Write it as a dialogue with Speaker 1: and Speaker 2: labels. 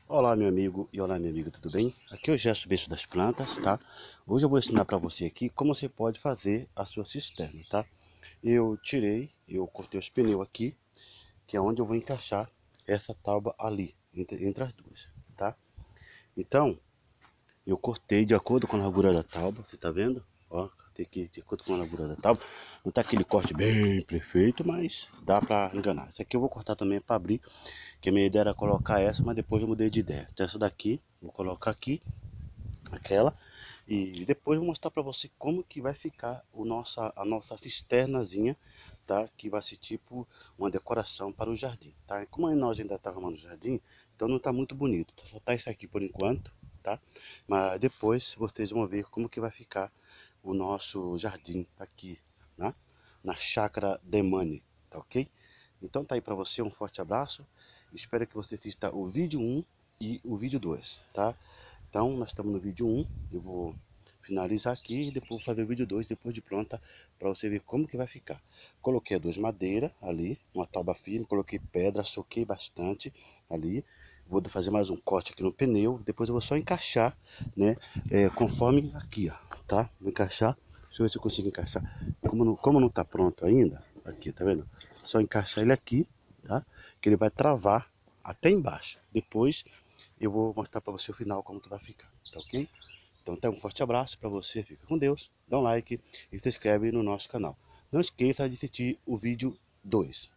Speaker 1: Olá meu amigo e olá minha amiga, tudo bem? Aqui é o Gesto Besta das Plantas, tá? Hoje eu vou ensinar para você aqui como você pode fazer a sua cisterna, tá? Eu cortei os pneus aqui, que é onde eu vou encaixar essa tábua ali, entre as duas, tá? Então, eu cortei de acordo com a largura da tábua, você tá vendo? Ó, cortei aqui de acordo com a largura da tábua. Não tá aquele corte bem perfeito, mas dá para enganar. Essa aqui eu vou cortar também para abrir, que a minha ideia era colocar essa, mas depois eu mudei de ideia. Então essa daqui, vou colocar aqui, aquela, e depois eu vou mostrar para você como que vai ficar a nossa cisternazinha, tá? Que vai ser tipo uma decoração para o jardim, tá? E como nós ainda tá arrumando o jardim, então não tá muito bonito, só tá isso aqui por enquanto, tá? Mas depois vocês vão ver como que vai ficar o nosso jardim aqui, né? Na chácara Demani, tá ok? Então tá aí para você, um forte abraço, espero que você assista o vídeo 1 e o vídeo 2, tá? Então, nós estamos no vídeo 1, eu vou finalizar aqui e depois vou fazer o vídeo 2 depois de pronta, para você ver como que vai ficar. Coloquei as duas madeiras ali, uma tábua firme, coloquei pedra, soquei bastante ali. Vou fazer mais um corte aqui no pneu, depois eu vou só encaixar, né, conforme aqui, ó, tá? Vou encaixar, deixa eu ver se eu consigo encaixar. Como não tá pronto ainda, aqui, tá vendo? Só encaixar ele aqui, tá? Que ele vai travar até embaixo. Depois eu vou mostrar para você o final como que vai ficar, tá ok? Então até um forte abraço para você, fica com Deus, dá um like e se inscreve no nosso canal. Não esqueça de assistir o vídeo 2.